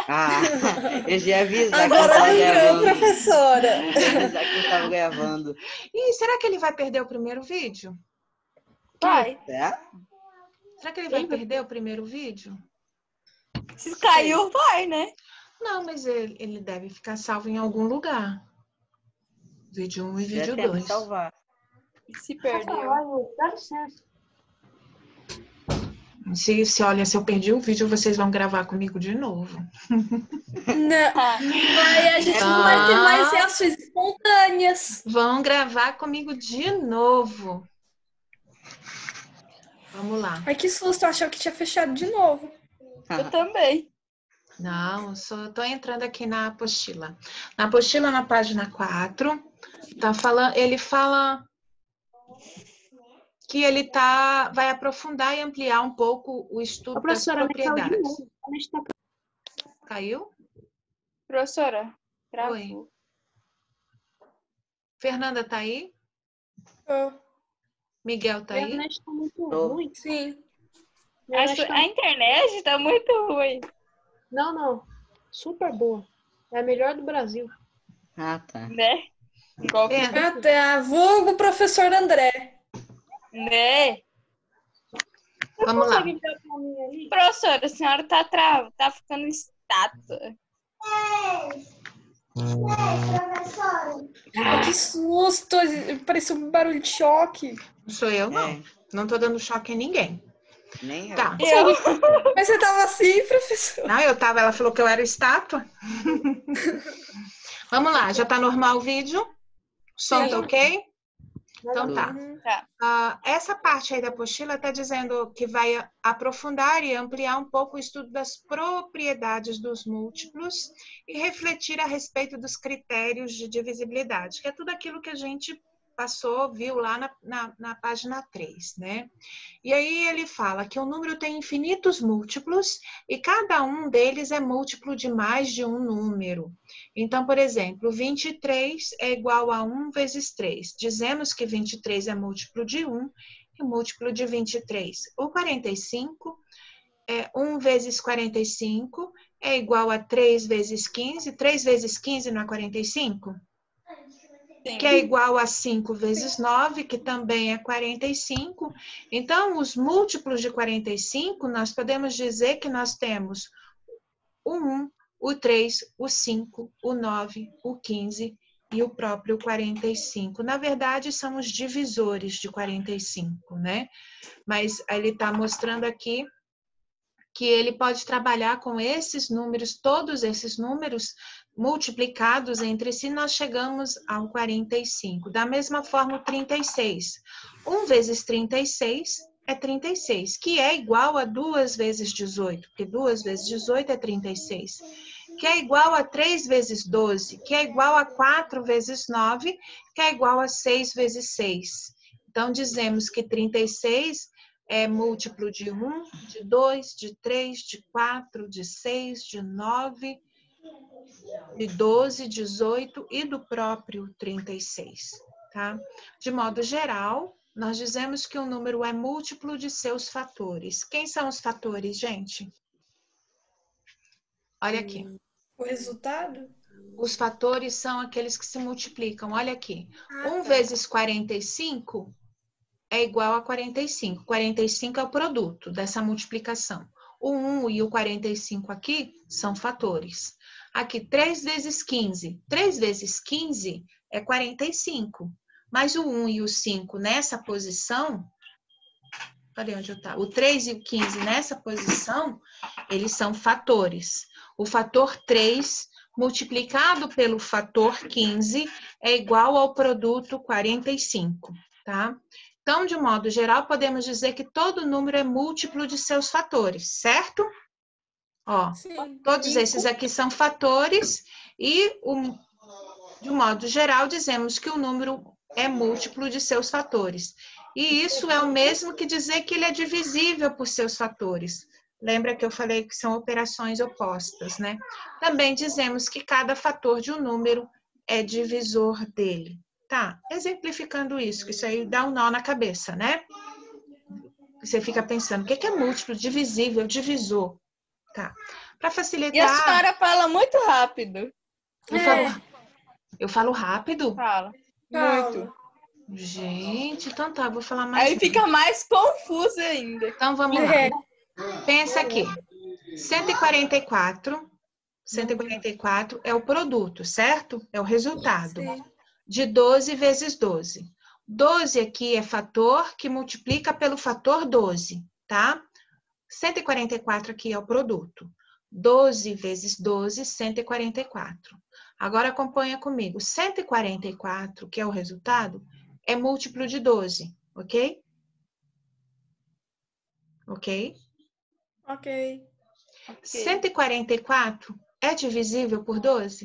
Ah, eu já ia avisar que eu Agora estava lembrou, gravando. professora. Eu ia avisar que eu estava gravando. Ih, será que ele vai perder o primeiro vídeo? Vai. Será? Será que ele vai perder o primeiro vídeo? Se caiu, vai, né? Não, mas ele deve ficar salvo em algum lugar. Vídeo 1 e Já vídeo tenta 2. salvar. Se perdeu. Dá licença. Se eu perdi o vídeo, vocês vão gravar comigo de novo. Não. Aí a gente não vai ter mais reações espontâneas. Vão gravar comigo de novo. Vamos lá. Ai, que susto, eu achava que tinha fechado de novo. Eu também. Não, tô entrando aqui na apostila. Na apostila, na página 4, ele fala que ele vai aprofundar e ampliar um pouco o estudo das propriedades. Caiu? Professora, travou. Oi. Fernanda tá aí? Miguel tá Minha aí? internet tá muito ruim. Sim. A internet tá muito ruim. Não. Super boa. É a melhor do Brasil. Ah, tá. Né? Igual que... Até vulgo professor André. Né? Vamos lá. Professora, a senhora tá ficando estátua. Ai, que susto! Pareceu um barulho de choque. Sou eu, não. É. Não tô dando choque em ninguém. Nem eu. Tá. Mas você tava assim, professor? Não, ela falou que eu era estátua. Vamos lá, já tá normal o vídeo? O som tá ok? Então tá. Essa parte aí da apostila está dizendo que vai aprofundar e ampliar um pouco o estudo das propriedades dos múltiplos e refletir a respeito dos critérios de divisibilidade, que é tudo aquilo que a gente viu lá na página 3, né? E aí ele fala que o número tem infinitos múltiplos e cada um deles é múltiplo de mais de um número. Então, por exemplo, 23 é igual a 1 vezes 3. Dizemos que 23 é múltiplo de 1 e múltiplo de 23. O 45 é 1 vezes 45 é igual a 3 vezes 15. 3 vezes 15 não é 45? Sim. Que é igual a 5 vezes 9, que também é 45. Então, os múltiplos de 45, nós podemos dizer que nós temos o 1, o 3, o 5, o 9, o 15 e o próprio 45. Na verdade, são os divisores de 45, né? Mas ele está mostrando aqui que ele pode trabalhar com esses números, todos esses números multiplicados entre si, nós chegamos ao 45. Da mesma forma, o 36. 1 vezes 36 é 36, que é igual a 2 vezes 18, porque 2 vezes 18 é 36. Que é igual a 3 vezes 12, que é igual a 4 vezes 9, que é igual a 6 vezes 6. Então, dizemos que 36 é múltiplo de 1, de 2, de 3, de 4, de 6, de 9, de 12, 18 e do próprio 36, tá? De modo geral, nós dizemos que o número é múltiplo de seus fatores. Quem são os fatores, gente? Olha aqui. O resultado? Os fatores são aqueles que se multiplicam. Olha aqui. 1 vezes 45 é igual a 45. 45 é o produto dessa multiplicação. O 1 e o 45 aqui são fatores. Aqui, 3 vezes 15. 3 vezes 15 é 45. Mas o 1 e o 5 nessa posição, cadê onde eu tá? O 3 e o 15 nessa posição, eles são fatores. O fator 3 multiplicado pelo fator 15 é igual ao produto 45, tá? Então, de modo geral, podemos dizer que todo número é múltiplo de seus fatores, certo? Ó, Sim. todos esses aqui são fatores e, de modo geral, dizemos que o número é múltiplo de seus fatores. E isso é o mesmo que dizer que ele é divisível por seus fatores. Lembra que eu falei que são operações opostas, né? Também dizemos que cada fator de um número é divisor dele. Tá, exemplificando isso, que isso aí dá um nó na cabeça, né? Você fica pensando, o que é múltiplo, divisível, divisor? Tá. Para E a facilitar, senhora fala muito rápido. eu falo rápido? Fala. Fala. Muito. Gente, então tá, vou falar mais. Aí fica mais confuso ainda. Então vamos lá. É. Pensa aqui. 144. 144 é o produto, certo? É o resultado. Sim. De 12 vezes 12. 12 aqui é fator que multiplica pelo fator 12, tá? 144 aqui é o produto. 12 vezes 12, 144. Agora acompanha comigo. 144, que é o resultado, é múltiplo de 12, ok? Ok? Ok. 144 é divisível por 12?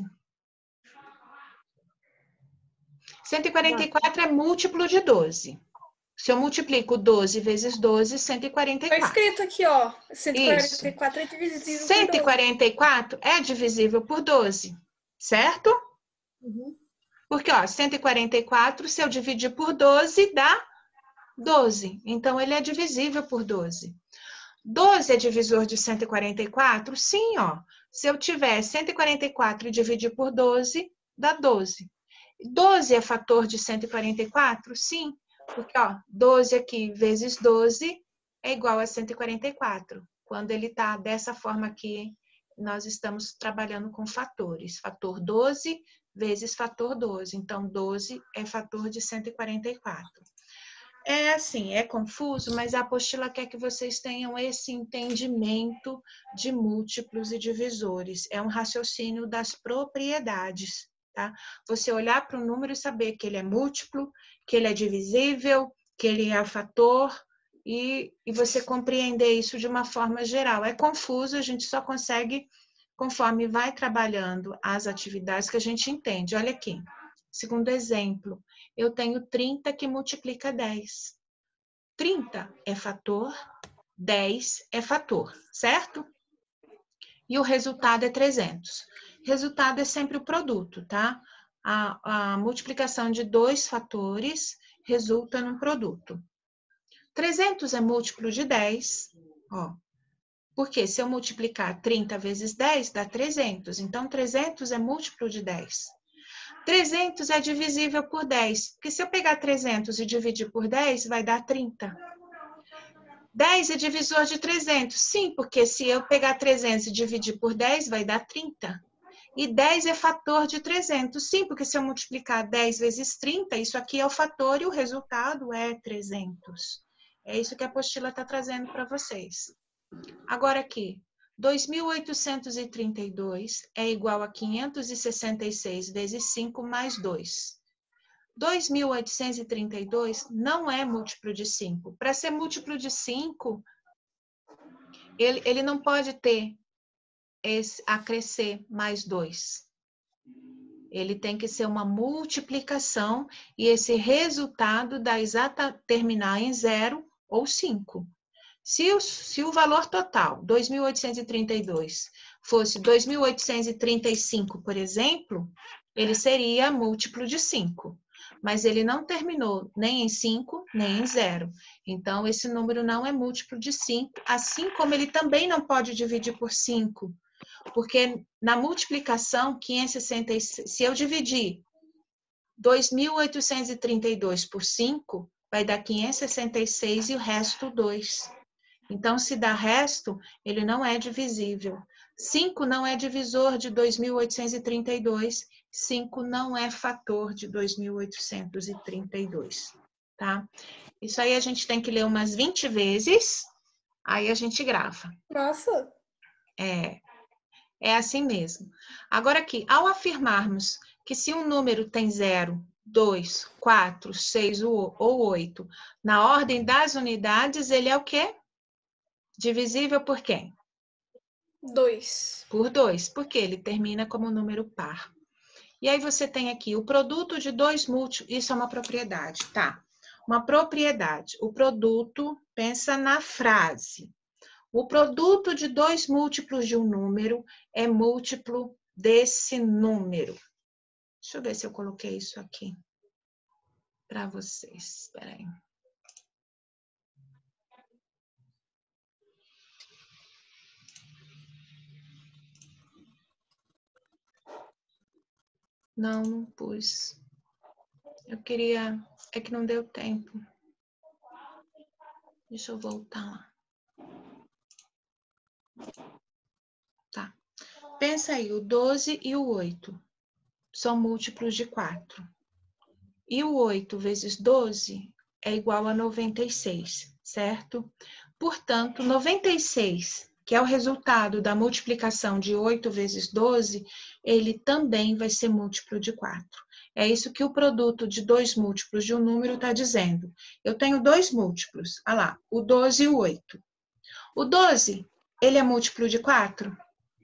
144 é múltiplo de 12. Se eu multiplico 12 vezes 12, Tá 144. escrito aqui, ó. 144 é divisível por 12. 144 é divisível por 12, certo? Uhum. Porque, ó, 144, se eu dividir por 12, dá 12. Então, ele é divisível por 12. 12 é divisor de 144? Sim, ó. Se eu tiver 144 e dividir por 12, dá 12. 12 é fator de 144? Sim, porque, ó, 12 aqui vezes 12 é igual a 144. Quando ele está dessa forma aqui, nós estamos trabalhando com fatores. Fator 12 vezes fator 12. Então, 12 é fator de 144. É assim, é confuso, mas a apostila quer que vocês tenham esse entendimento de múltiplos e divisores. É um raciocínio das propriedades, tá? Você olhar para o número e saber que ele é múltiplo, que ele é divisível, que ele é fator, e você compreender isso de uma forma geral. É confuso, a gente só consegue conforme vai trabalhando as atividades que a gente entende. Olha aqui, segundo exemplo, eu tenho 30 que multiplica 10. 30 é fator, 10 é fator, certo? E o resultado é 300. Resultado é sempre o produto, tá? A multiplicação de dois fatores resulta num produto. 300 é múltiplo de 10, ó. Porque se eu multiplicar 30 vezes 10, dá 300. Então, 300 é múltiplo de 10. 300 é divisível por 10. Porque se eu pegar 300 e dividir por 10, vai dar 30. 10 é divisor de 300. Sim, porque se eu pegar 300 e dividir por 10, vai dar 30. E 10 é fator de 300. Sim, porque se eu multiplicar 10 vezes 30, isso aqui é o fator e o resultado é 300. É isso que a apostila está trazendo para vocês. Agora aqui, 2.832 é igual a 566 vezes 5 mais 2. 2.832 não é múltiplo de 5. Para ser múltiplo de 5, ele não pode ter esse acrescer mais 2. Ele tem que ser uma multiplicação e esse resultado dá terminar em 0 ou 5. Se o valor total, 2.832, fosse 2.835, por exemplo, ele seria múltiplo de 5. Mas ele não terminou nem em 5, nem em 0. Então, esse número não é múltiplo de 5, assim como ele também não pode dividir por 5. Porque na multiplicação, 566, se eu dividir 2.832 por 5, vai dar 566 e o resto 2. Então, se dá resto, ele não é divisível. 5 não é divisor de 2.832. 5 não é fator de 2.832, tá? Isso aí a gente tem que ler umas 20 vezes, aí a gente grava. Nossa. É assim mesmo. Agora aqui, ao afirmarmos que se um número tem 0, 2, 4, 6 ou 8, na ordem das unidades, ele é o quê? Divisível por quem? 2. Por 2, porque ele termina como número par. E aí você tem aqui o produto de dois múltiplos, isso é uma propriedade, tá? Uma propriedade. O produto, pensa na frase. O produto de dois múltiplos de um número é múltiplo desse número. Deixa eu ver se eu coloquei isso aqui para vocês. Espera aí. Não, não pus. Eu queria... É que não deu tempo. Deixa eu voltar lá. Tá. Pensa aí, o 12 e o 8 são múltiplos de 4. E o 8 vezes 12 é igual a 96, certo? Portanto, 96, que é o resultado da multiplicação de 8 vezes 12, ele também vai ser múltiplo de 4. É isso que o produto de dois múltiplos de um número está dizendo. Eu tenho dois múltiplos, olha lá, o 12 e o 8. O 12, ele é múltiplo de 4?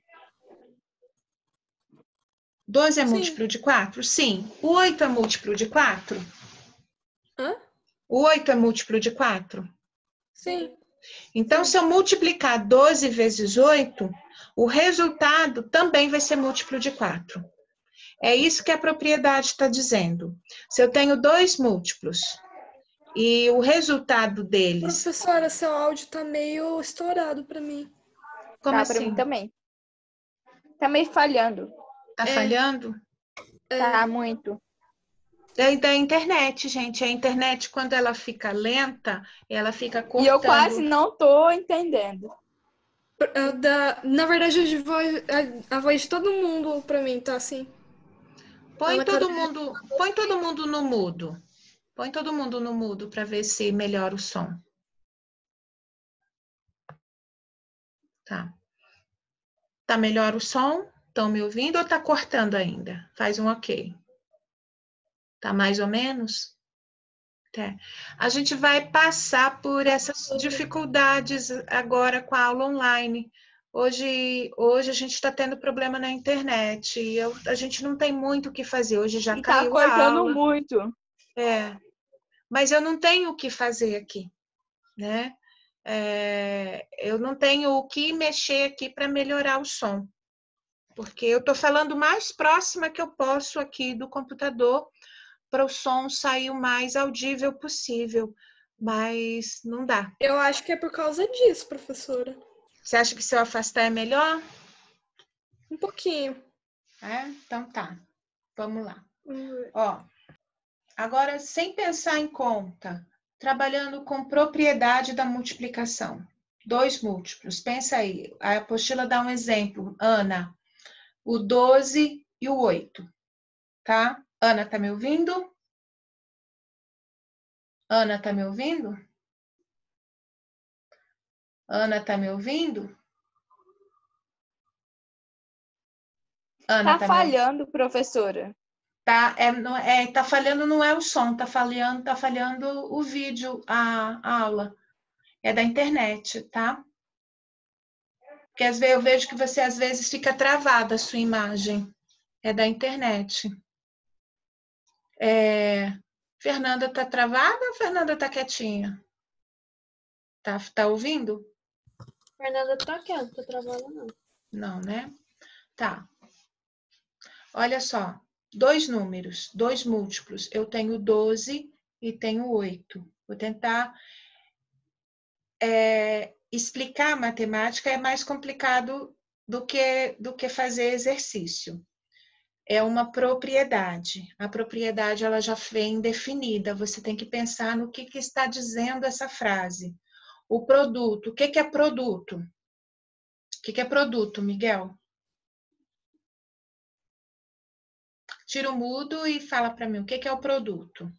12 é Sim. múltiplo de 4? Sim. O 8 é múltiplo de 4? Hã? O 8 é múltiplo de 4? Sim. Então, se eu multiplicar 12 vezes 8, o resultado também vai ser múltiplo de 4. É isso que a propriedade está dizendo. Se eu tenho dois múltiplos e o resultado deles... Professora, seu áudio tá meio estourado para mim. Como Tá, assim? pra mim também. Tá meio falhando. Tá falhando? Tá muito. É da internet, gente. A internet, quando ela fica lenta, ela fica E eu quase cortando. não tô entendendo. Na verdade, a voz de todo mundo pra mim tá assim. Põe todo mundo no mudo. Põe todo mundo no mudo para ver se melhora o som. Tá. Tá melhor o som? Estão me ouvindo ou tá cortando ainda? Faz um ok. Tá mais ou menos? Tá. A gente vai passar por essas dificuldades agora com a aula online. Hoje a gente está tendo problema na internet. A gente não tem muito o que fazer. Hoje já E tá caiu a cortando aula. muito. É. Mas eu não tenho o que fazer aqui, né? Eu não tenho o que mexer aqui para melhorar o som. Porque eu estou falando mais próxima que eu posso aqui do computador para o som sair o mais audível possível, mas não dá. Eu acho que é por causa disso, professora. Você acha que se eu afastar é melhor? Um pouquinho. Então tá. Vamos lá. Vamos ver. Ó, agora, sem pensar em conta, trabalhando com propriedade da multiplicação. Dois múltiplos, pensa aí. A apostila dá um exemplo. Ana, o 12 e o 8, tá? Ana, tá me ouvindo? Ana, tá me ouvindo? Ana, tá me ouvindo? Ana, Tá tá me ouvindo? falhando, professora. Tá falhando, não é o som, tá falhando o vídeo, a aula. É da internet, tá? Porque às vezes eu vejo que você às vezes fica travada a sua imagem. É da internet. Fernanda tá travada ou Fernanda tá quietinha? Tá ouvindo? Fernanda tá quieta, tá travada não. Não, né? Tá. Olha só, dois números, dois múltiplos. Eu tenho 12 e tenho 8. Vou tentar explicar a matemática, é mais complicado do que fazer exercício. É uma propriedade. A propriedade ela já vem definida. Você tem que pensar no que está dizendo essa frase. O produto. O que é produto? O que é produto, Miguel? Tira o mudo e fala para mim o que é o produto.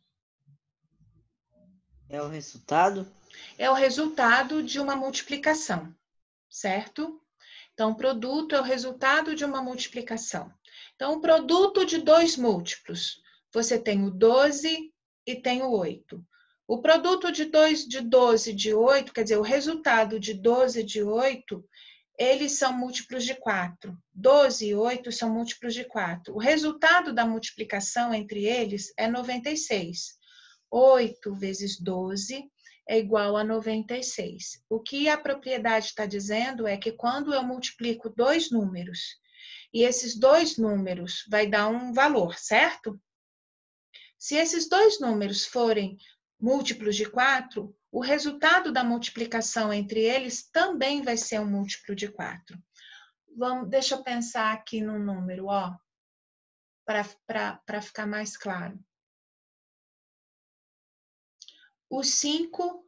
É o resultado? É o resultado de uma multiplicação, certo? Então, o produto é o resultado de uma multiplicação. Então, o produto de dois múltiplos. Você tem o 12 e tem o 8. O produto de 12 e de 8, quer dizer, o resultado de 12 e de 8, eles são múltiplos de 4. 12 e 8 são múltiplos de 4. O resultado da multiplicação entre eles é 96. 8 vezes 12 é igual a 96. O que a propriedade está dizendo é que quando eu multiplico dois números, e esses dois números vai dar um valor, certo? Se esses dois números forem múltiplos de 4, o resultado da multiplicação entre eles também vai ser um múltiplo de 4. Deixa eu pensar aqui no número, ó. para ficar mais claro. O 5...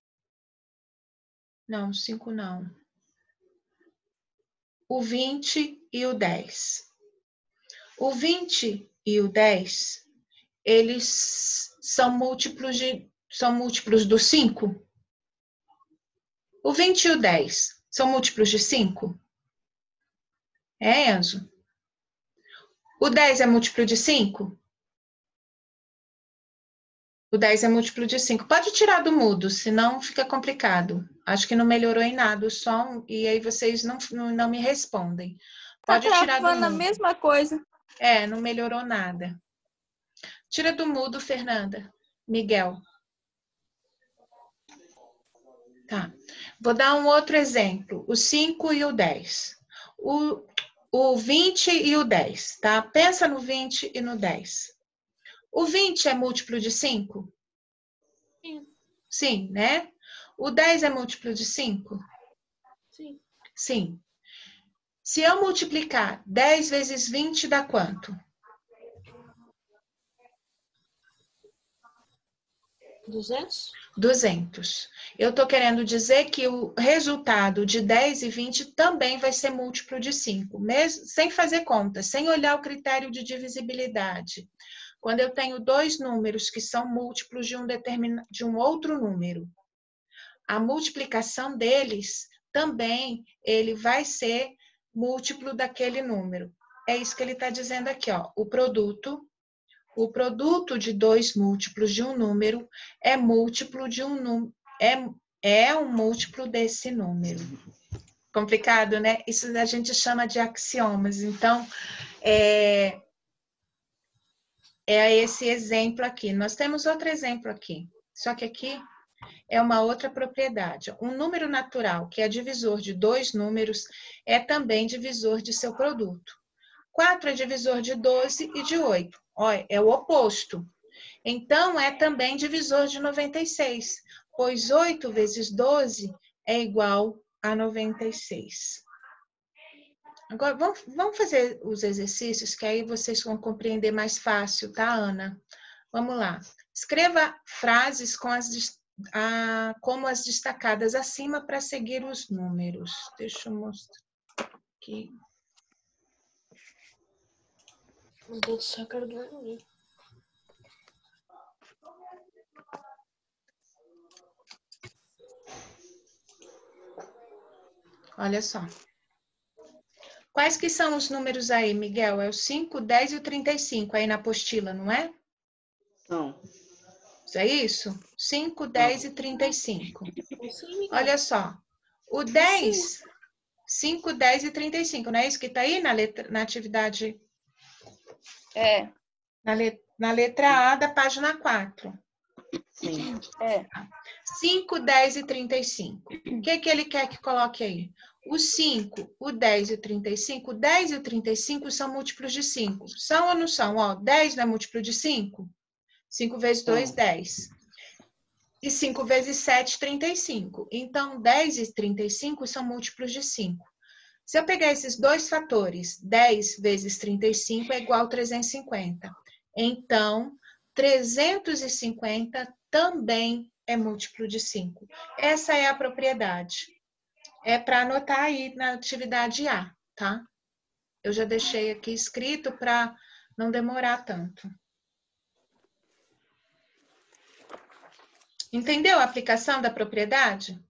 Não, 5 não. O 20 e o 10. O 20 e o 10, eles são múltiplos do 5? O 20 e o 10 são múltiplos de 5? É, Enzo? O 10 é múltiplo de 5? O 10 é múltiplo de 5. Pode tirar do mudo, senão fica complicado. Acho que não melhorou em nada o som, e aí vocês não me respondem. Tá Pode tirar do travando a mudo. mesma coisa. É, não melhorou nada. Tira do mudo, Fernanda. Miguel. Tá. Vou dar um outro exemplo. O 5 e o 10. O 20 e o 10, tá? Pensa no 20 e no 10. O 20 é múltiplo de 5? Sim. Sim, né? O 10 é múltiplo de 5? Sim. Sim. Se eu multiplicar 10 vezes 20 dá quanto? 200? 200. Eu estou querendo dizer que o resultado de 10 e 20 também vai ser múltiplo de 5, mesmo sem fazer conta, sem olhar o critério de divisibilidade. Quando eu tenho dois números que são múltiplos de um outro número, a multiplicação deles também ele vai ser múltiplo daquele número. É isso que ele está dizendo aqui, ó. O produto de dois múltiplos de um número é múltiplo de um número, é um múltiplo desse número. Complicado, né? Isso a gente chama de axiomas. Então, é esse exemplo aqui. Nós temos outro exemplo aqui. Só que aqui é uma outra propriedade. Um número natural, que é divisor de dois números, é também divisor de seu produto. 4 é divisor de 12 e de 8. Olha, é o oposto. Então, é também divisor de 96, pois 8 vezes 12 é igual a 96. Agora, vamos fazer os exercícios, que aí vocês vão compreender mais fácil, tá, Ana? Vamos lá. Escreva frases como as destacadas acima para seguir os números. Deixa eu mostrar aqui. Meu Deus do céu, eu quero dormir. Olha só. Quais que são os números aí, Miguel? É o 5, 10 e o 35 aí na apostila, não é? Não. É isso? 5, 10 e 35. Sim, Miguel. Olha só. O 10, 5, 10 e 35, não é isso que está aí na atividade? É, Na letra A da página 4. Sim. é. 5, 10 e 35. O que ele quer que coloque aí? O 5, o 10 e o 35. O 10 e o 35 são múltiplos de 5. São ou não são? Ó, 10 não é múltiplo de 5? 5 vezes 2, 10. E 5 vezes 7, 35. Então, 10 e 35 são múltiplos de 5. Se eu pegar esses dois fatores, 10 vezes 35 é igual a 350. Então, 350 também é múltiplo de 5. Essa é a propriedade. É para anotar aí na atividade A, tá? Eu já deixei aqui escrito para não demorar tanto. Entendeu a aplicação da propriedade?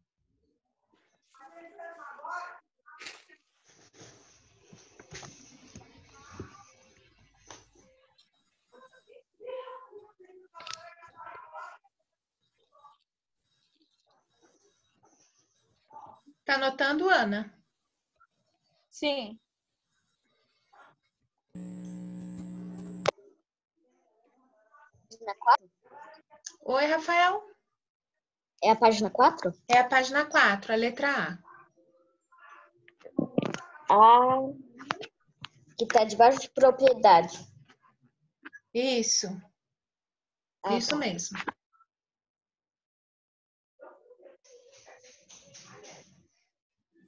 Tá anotando, Ana? Sim. Oi, Rafael? É a página 4? É a página 4, a letra A. Ah, que tá debaixo de propriedade. Isso. Ah, Isso tá. mesmo.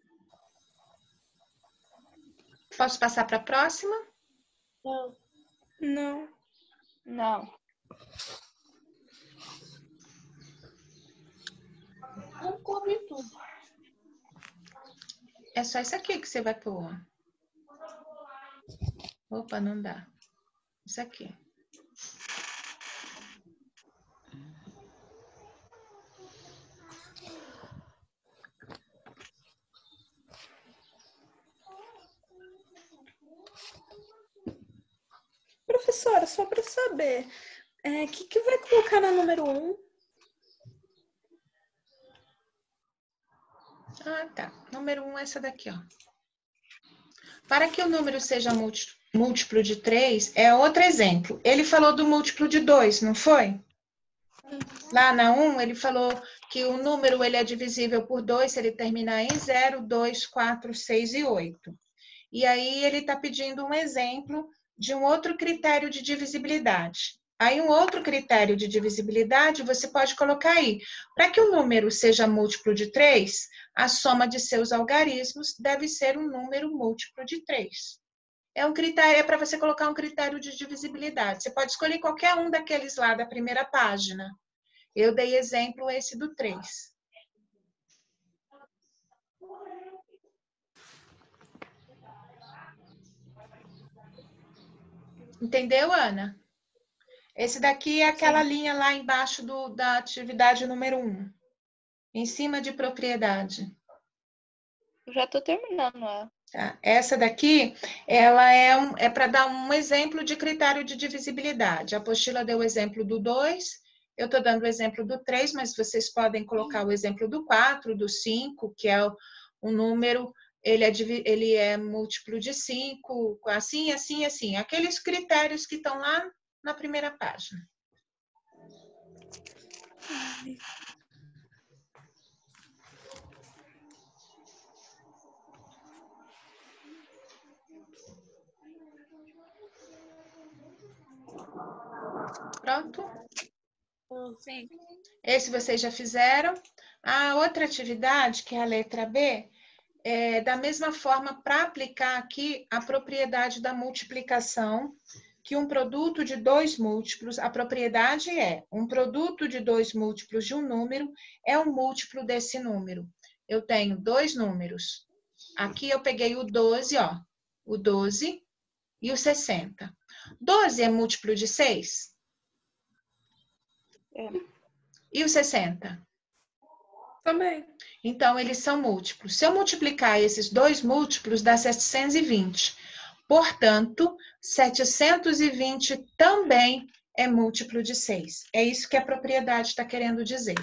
Posso passar para a próxima? Não. Não. Não. Não cobre tudo. É só isso aqui que você vai pôr. Opa, não dá. Isso aqui. Professora, só para saber, o que vai colocar na número 1? Ah, tá. Número 1 é essa daqui, ó. Para que o número seja múltiplo de 3, é outro exemplo. Ele falou do múltiplo de 2, não foi? Lá na 1, ele falou que o número ele é divisível por 2 se ele terminar em 0, 2, 4, 6 e 8. E aí ele está pedindo um exemplo de um outro critério de divisibilidade. Aí um outro critério de divisibilidade você pode colocar aí. Para que o número seja múltiplo de 3, a soma de seus algarismos deve ser um número múltiplo de 3. É um critério, é para você colocar um critério de divisibilidade. Você pode escolher qualquer um daqueles lá da primeira página. Eu dei exemplo esse do 3. Entendeu, Ana? Esse daqui é aquela linha lá embaixo da atividade número 1. Em cima de propriedade. Eu já tô terminando ela. Tá? Essa daqui, ela é para dar um exemplo de critério de divisibilidade. A apostila deu o exemplo do 2, eu estou dando o exemplo do 3, mas vocês podem colocar o exemplo do 4, do 5, que é um número, ele é múltiplo de 5, assim, assim, assim. Aqueles critérios que estão lá na primeira página. Pronto? Sim. Esse vocês já fizeram. A outra atividade, que é a letra B, é da mesma forma para aplicar aqui a propriedade da multiplicação, que um produto de 2 múltiplos, a propriedade é um produto de 2 múltiplos de um número é um múltiplo desse número. Eu tenho 2 números. Aqui eu peguei o 12, ó, o 12 e o 60. 12 é múltiplo de 6? É. E o 60? Também. Então, eles são múltiplos. Se eu multiplicar esses 2 múltiplos, dá 720. Portanto, 720 também é múltiplo de 6. É isso que a propriedade está querendo dizer.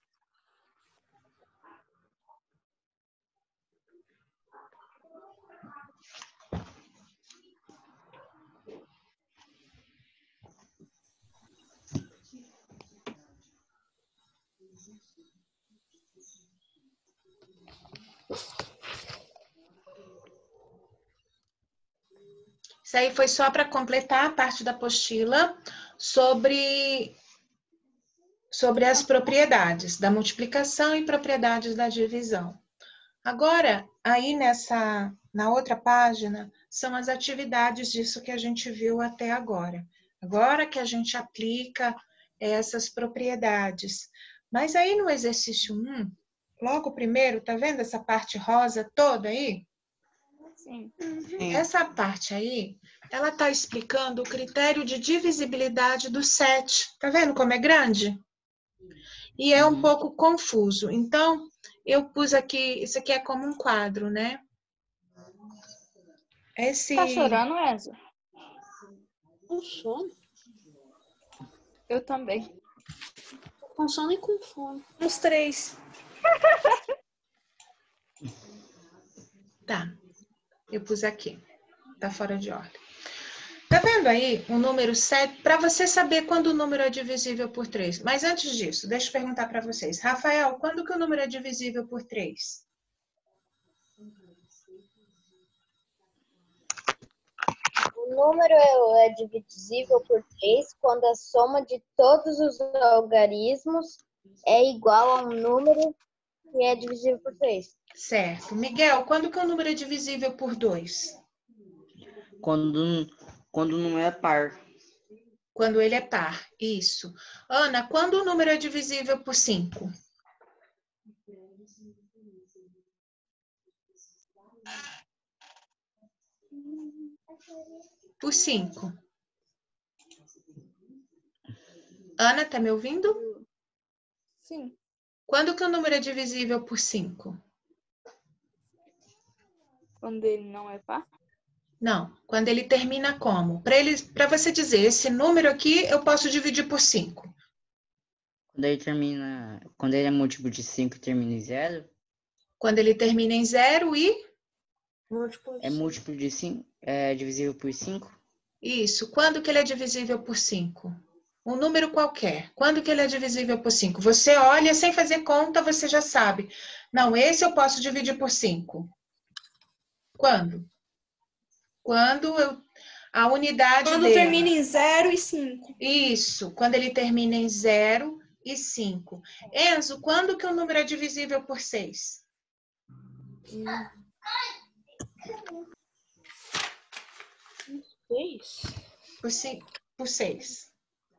Isso aí foi só para completar a parte da apostila sobre as propriedades da multiplicação e propriedades da divisão. Agora, aí na outra página, são as atividades disso que a gente viu até agora. Agora que a gente aplica essas propriedades. Mas aí no exercício 1, logo primeiro, tá vendo essa parte rosa toda aí? Sim. Sim. Essa parte aí, ela está explicando o critério de divisibilidade do 7. Tá vendo como é grande? E é um pouco confuso. Então, eu pus aqui, isso aqui é como um quadro, né? Tá chorando, Enzo? Com sono? Eu também. Tô com sono e com fome. Uns 3. Tá. Eu pus aqui. Tá fora de ordem. Tá vendo aí o número 7? Para você saber quando o número é divisível por 3. Mas antes disso, deixa eu perguntar para vocês. Rafael, quando que o número é divisível por 3? O número é divisível por 3 quando a soma de todos os algarismos é igual a um número que é divisível por 3. Certo. Miguel, quando que o número é divisível por 2? Quando não é par. Quando ele é par, isso. Ana, quando o número é divisível por 5? Por 5. Ana, tá me ouvindo? Sim. Quando que o número é divisível por 5? Quando ele não é par? Não, quando ele termina como? Para você dizer, esse número aqui eu posso dividir por 5. Quando ele é múltiplo de 5 e termina em 0, Quando ele termina em 0 e... Múltiplo é múltiplo de 5, é divisível por 5. Isso. Quando que ele é divisível por 5? Um número qualquer. Quando que ele é divisível por 5? Você olha, sem fazer conta, você já sabe. Não, esse eu posso dividir por 5. Quando? A unidade Quando dele... termina em 0 e 5. Isso, quando ele termina em 0 e 5. Enzo, quando que o número é divisível por 6? Por 6.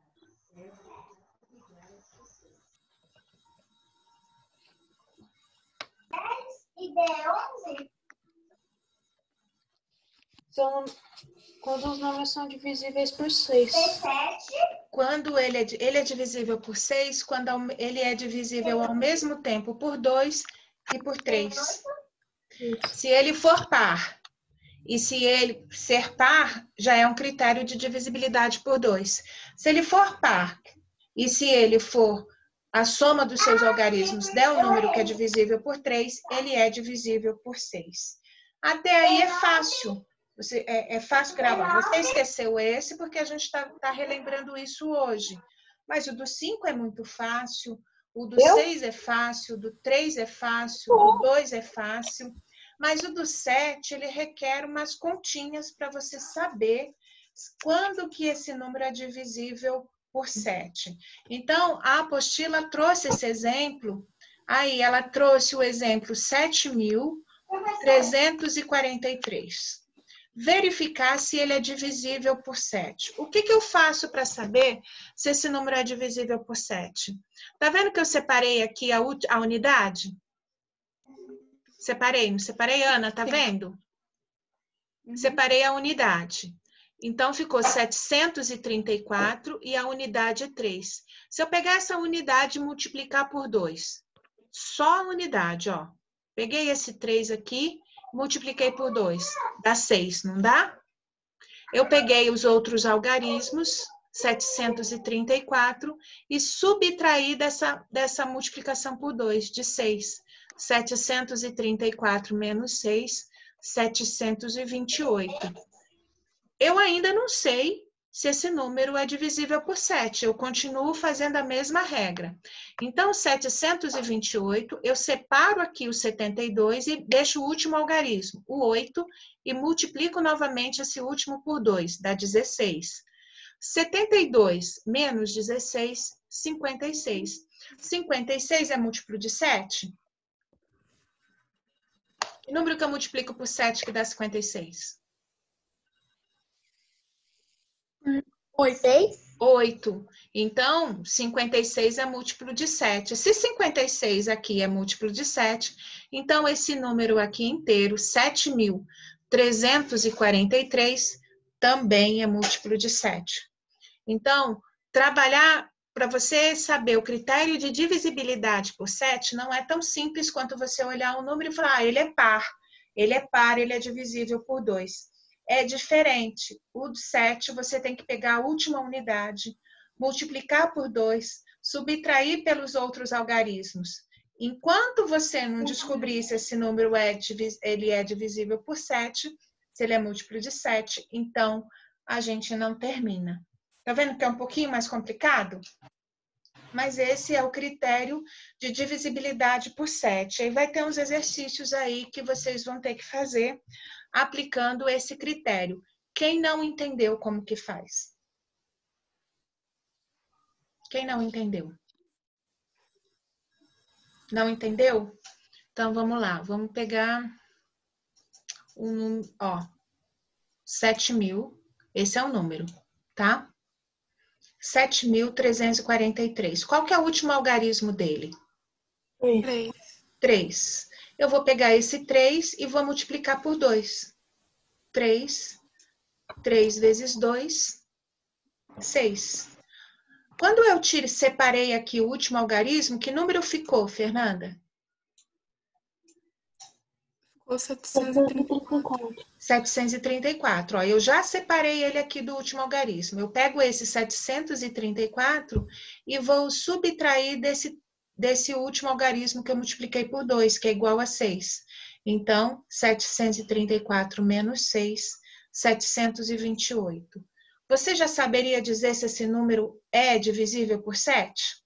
Quando os números são divisíveis por 6. Quando ele é divisível por 6, quando ele é divisível ao mesmo tempo por 2 e por 3. Se ele for par, e se ele ser par, já é um critério de divisibilidade por 2. Se ele for par, e se ele for a soma dos seus algarismos der um número que é divisível por 3, ele é divisível por 6. Até aí é fácil. É fácil gravar. Você esqueceu esse porque a gente está relembrando isso hoje. Mas o do 5 é muito fácil, o do 6 é fácil, o do 3 é fácil, o do 2 é fácil. Mas o do 7, ele requer umas continhas para você saber quando que esse número é divisível por 7. Então, a apostila trouxe esse exemplo. Aí, ela trouxe o exemplo 7.343. Verificar se ele é divisível por 7. O que eu faço para saber se esse número é divisível por 7? Tá vendo que eu separei aqui a unidade? Separei, não separei, Ana? Tá vendo? Separei a unidade. Então, ficou 734 e a unidade é 3. Se eu pegar essa unidade e multiplicar por 2, só a unidade, ó. Peguei esse 3 aqui, multipliquei por 2, dá 6, não dá? Eu peguei os outros algarismos, 734, e subtraí dessa multiplicação por 2, de 6. 734 menos 6, 728. Eu ainda não sei se esse número é divisível por 7. Eu continuo fazendo a mesma regra. Então, 728, eu separo aqui o 72 e deixo o último algarismo, o 8, e multiplico novamente esse último por 2, dá 16. 72 menos 16, 56. 56 é múltiplo de 7? Que número que eu multiplico por 7 que dá 56? 8. Então, 56 é múltiplo de 7. Se 56 aqui é múltiplo de 7, então esse número aqui inteiro, 7.343, também é múltiplo de 7. Então, trabalhar para você saber o critério de divisibilidade por 7 não é tão simples quanto você olhar um número e falar, ele é par, ele é divisível por 2. É diferente. O 7, você tem que pegar a última unidade, multiplicar por 2, subtrair pelos outros algarismos. Enquanto você não descobrir se esse número ele é divisível por 7, se ele é múltiplo de 7, então a gente não termina. Tá vendo que é um pouquinho mais complicado? Mas esse é o critério de divisibilidade por 7. Aí vai ter uns exercícios aí que vocês vão ter que fazer aplicando esse critério. Quem não entendeu como que faz? Quem não entendeu? Não entendeu? Então, vamos lá. Vamos pegar 7.000. Esse é o número, tá? 7.343. Qual que é o último algarismo dele? 3. 3. Eu vou pegar esse 3 e vou multiplicar por 2. 3 vezes 2, 6. Quando eu separei aqui o último algarismo, que número ficou, Fernanda? Ficou 734. 734. Ó, eu já separei ele aqui do último algarismo. Eu pego esse 734 e vou subtrair desse último algarismo que eu multipliquei por 2, que é igual a 6. Então, 734 menos 6, 728. Você já saberia dizer se esse número é divisível por 7?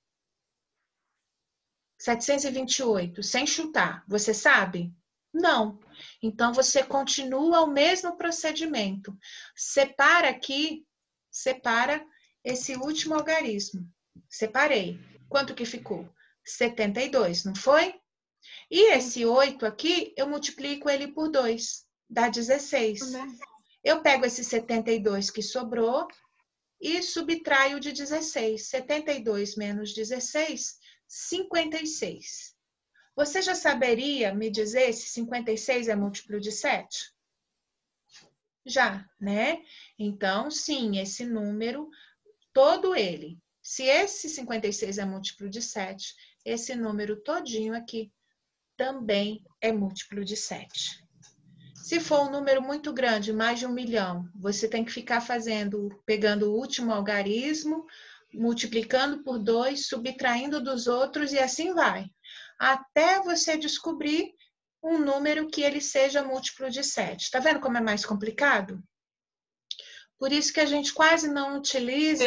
728, sem chutar. Você sabe? Não. Então, você continua o mesmo procedimento. Separa aqui, separa esse último algarismo. Separei. Quanto que ficou? 72, não foi? E esse 8 aqui, eu multiplico ele por 2, dá 16. Eu pego esse 72 que sobrou e subtraio de 16. 72 menos 16, 56. Você já saberia me dizer se 56 é múltiplo de 7? Já, né? Então, sim, esse número, todo ele. Se esse 56 é múltiplo de 7, esse número todinho aqui também é múltiplo de 7. Se for um número muito grande, mais de 1 milhão, você tem que ficar pegando o último algarismo, multiplicando por 2, subtraindo dos outros e assim vai. Até você descobrir um número que ele seja múltiplo de 7. Tá vendo como é mais complicado? Por isso que a gente quase não utiliza,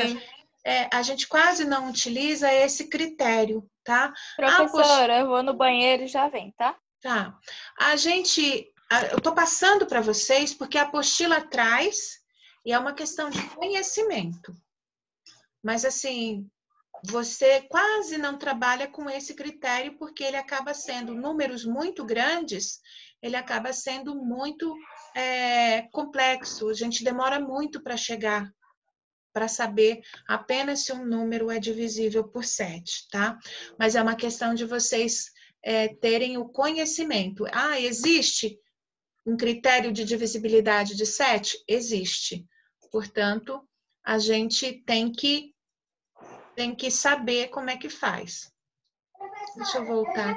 esse critério, tá? Professora, eu vou no banheiro e já vem, tá? Tá. Eu tô passando para vocês porque a apostila traz e é uma questão de conhecimento. Mas assim, você quase não trabalha com esse critério porque ele acaba sendo números muito grandes, ele acaba sendo muito complexo. A gente demora muito para chegar, para saber apenas se um número é divisível por 7, tá? Mas é uma questão de vocês terem o conhecimento. Ah, existe um critério de divisibilidade de 7? Existe. Portanto, a gente tem que saber como é que faz. Deixa eu voltar.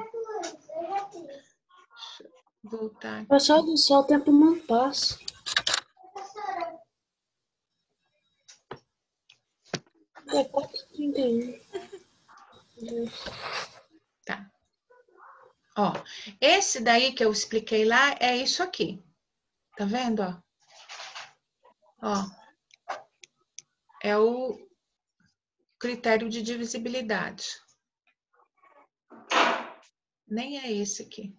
Pessoal do céu, o tempo não passa. É 4h31. Tá. Ó, esse daí que eu expliquei lá é isso aqui. Tá vendo, ó? Ó. É o critério de divisibilidade. Nem é esse aqui.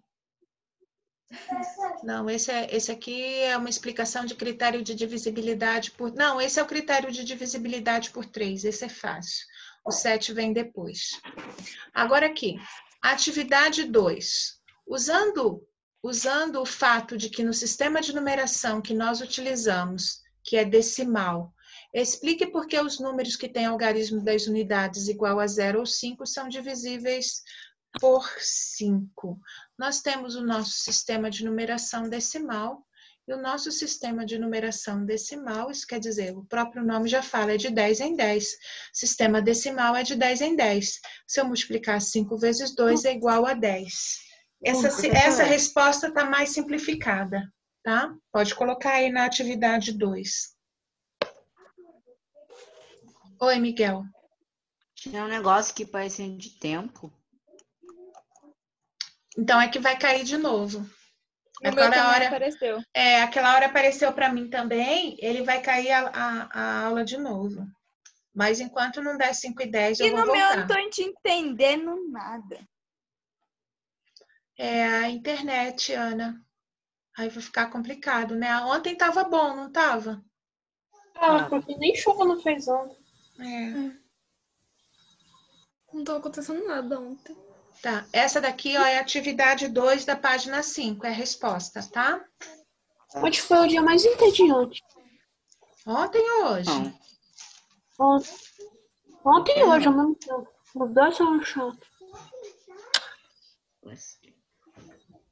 Não, esse aqui é uma explicação de critério de divisibilidade por... Não, esse é o critério de divisibilidade por 3. Esse é fácil. O 7 vem depois. Agora aqui, atividade 2. Usando o fato de que no sistema de numeração que nós utilizamos, que é decimal, explique por que os números que têm algarismo das unidades igual a 0 ou 5 são divisíveis por 5. Nós temos o nosso sistema de numeração decimal, e o nosso sistema de numeração decimal, isso quer dizer, o próprio nome já fala, é de 10 em 10. Sistema decimal é de 10 em 10. Se eu multiplicar 5 vezes 2 é igual a 10. Essa resposta está mais simplificada, tá? Pode colocar aí na atividade 2. Oi, Miguel. Tinha um negócio que parecia de tempo. Então, é que vai cair de novo. No meu também apareceu. Aquela hora apareceu para mim também, ele vai cair a aula de novo. Mas enquanto não der 5 e 10, eu vou voltar. E no meu eu não tô te entendendo nada. É a internet, Ana. Aí vai ficar complicado, né? Ontem tava bom, não tava? Porque nem chuva não fez ontem. Não tava acontecendo nada ontem. Tá, essa daqui, ó, é a atividade 2 da página 5, é a resposta, tá? Hoje foi o dia mais entediante. Ontem ou hoje? Não. Ontem. Ontem e hoje ao mesmo tempo. Os dois são chatos.